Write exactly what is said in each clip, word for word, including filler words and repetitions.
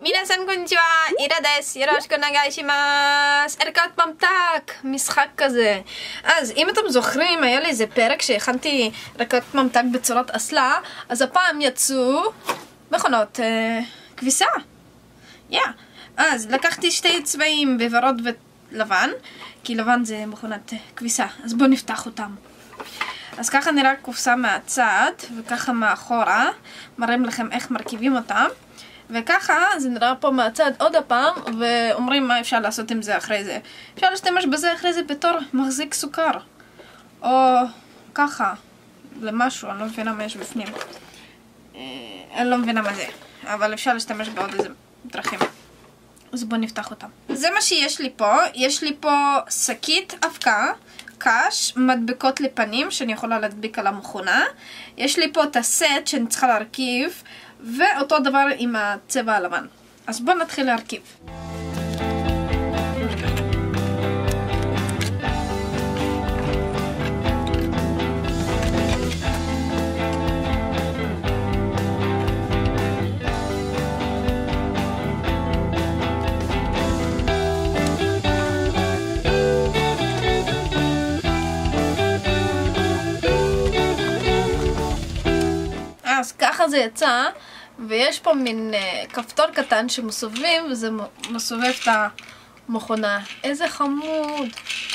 皆さんこんにちは、イラです。よろしくお願いします. ערכת ממתק, משחק כזה. אז אם אתם זוכרים, היה לי איזה פרק שהכנתי ערכת ממתק בצורת אסלה, אז הפעם יצאו מכונות אה, כביסה. יא. Yeah. אז לקחתי שתי צבעים בוורוד ולבן, כי לבן זה מכונת כביסה. אז בואו נפתח אותם. אז ככה נראה קופסה מהצד, וככה מאחורה, מראים לכם איך מרכיבים אותם. וככה זה נראה פה מהצד עוד הפעם, ואומרים מה אפשר לעשות עם זה אחרי זה. אפשר להשתמש בזה אחרי זה בתור מחזיק סוכר. או ככה, למשהו, אני לא מבינה מה יש בפנים. אני לא מבינה מה זה, אבל אפשר להשתמש בעוד איזה דרכים. אז בואו נפתח אותם. זה מה שיש לי פה. יש לי פה שקית אבקה, קש, מדבקות לפנים שאני יכולה להדביק על המכונה. יש לי פה את הסט שאני צריכה להרכיב, ואותו דבר עם הצבע הלבן. אז בואו נתחיל להרכיב. אז ככה זה יצא, ויש פה מין uh, כפתור קטן שמסובבים, וזה מסובב את המכונה. איזה חמוד!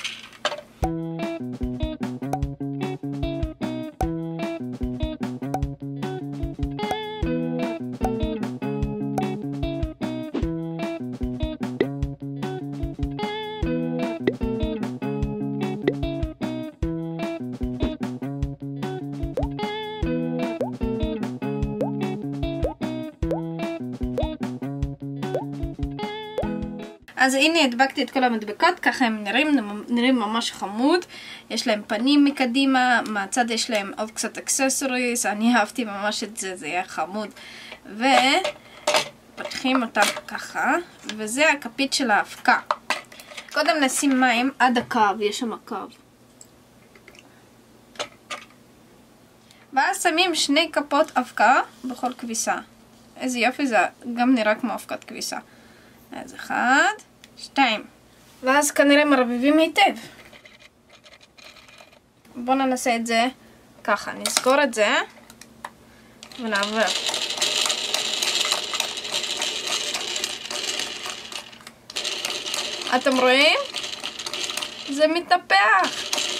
אז הנה הדבקתי את כל המדבקות, ככה הם נראים, נראים ממש חמוד. יש להם פנים מקדימה, מהצד יש להם עוד קצת אקססוריס, אני אהבתי ממש את זה, זה היה חמוד. ופותחים אותם ככה, וזה הכפית של האבקה. קודם נשים מים עד הקו, יש שם קו. ואז שמים שני כפות אבקה בכל כביסה. איזה יופי, זה גם נראה כמו אבקת כביסה. אז אחד, שתיים. ואז כנראה מרבבים היטב. בואו ננסה את זה ככה. נסגור את זה ונעבור. אתם רואים? זה מתנפח.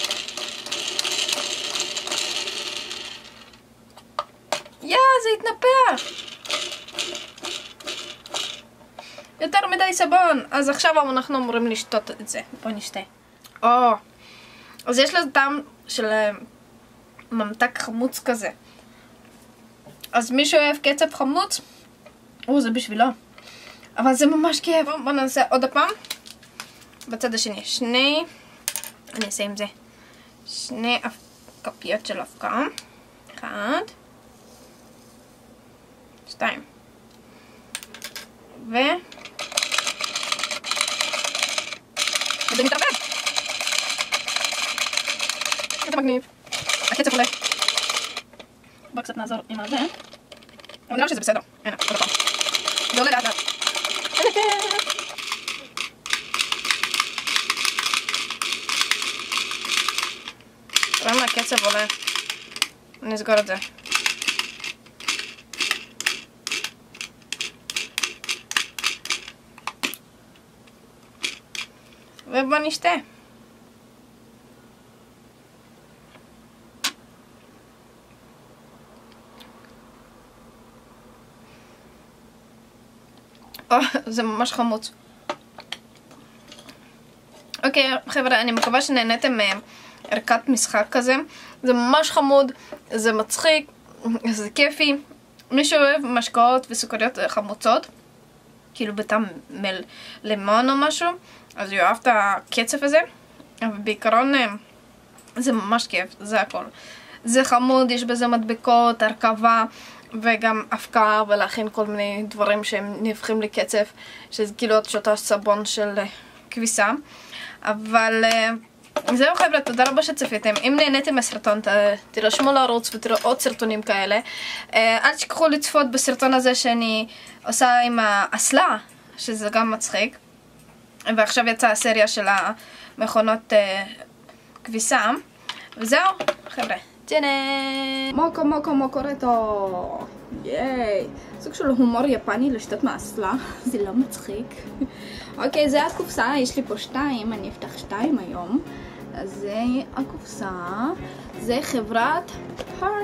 יא, זה התנפח. יותר מדי סבון. אז עכשיו אנחנו אמורים לשתות את זה. בואי נשתה. או, אז יש לזה טעם של ממתק חמוץ כזה. אז מי שאוהב קצב חמוץ, או, זה בשבילו. אבל זה ממש כיף. בואו נעשה עוד הפעם. בצד השני. שני, אני אעשה עם זה. שני כפיות של אבקה. אחד. שתיים. ו... וזה מתערבב. איזה מגניב. הקצב עולה. בוא קצת נעזור עם הזה. אבל נראה שזה בסדר. הנה, עוד פעם. זה עולה לאט לאט. רואים מה הקצב עולה. נסגור את זה. ובוא נשתה. או, זה ממש חמוץ. אוקיי, חבר'ה, אני מקווה שנהנתם מערכת משחק כזה. זה ממש חמוד, זה מצחיק, זה כיפי. מי שאוהב משקאות וסוכריות חמוצות, כאילו בטעם לימון או משהו, אז יאהב את הקצב הזה. אבל בעיקרון זה ממש כיף, זה הכל. זה חמוד, יש בזה מדבקות, הרכבה וגם אבקה, ולהכין כל מיני דברים שהם נהפכים לקצב, שזה כאילו את שותה סבון של כביסה. אבל זהו חבר'ה, תודה רבה שצפיתם. אם נהניתם מהסרטון, תירשמו לערוץ ותראו עוד סרטונים כאלה. אל תשכחו לצפות בסרטון הזה שאני עושה עם האסלה, שזה גם מצחיק. ועכשיו יצאה הסריה של המכונות כביסה. וזהו, חבר'ה. ג'נה! מוקו מוקו מוקורטו! ייי! סוג של הומור יפני לשתות מאסלה. זה לא מצחיק. אוקיי, זה הקופסה, יש לי פה שתיים, אני אפתח שתיים היום. אז זה הקופסה, זה חברת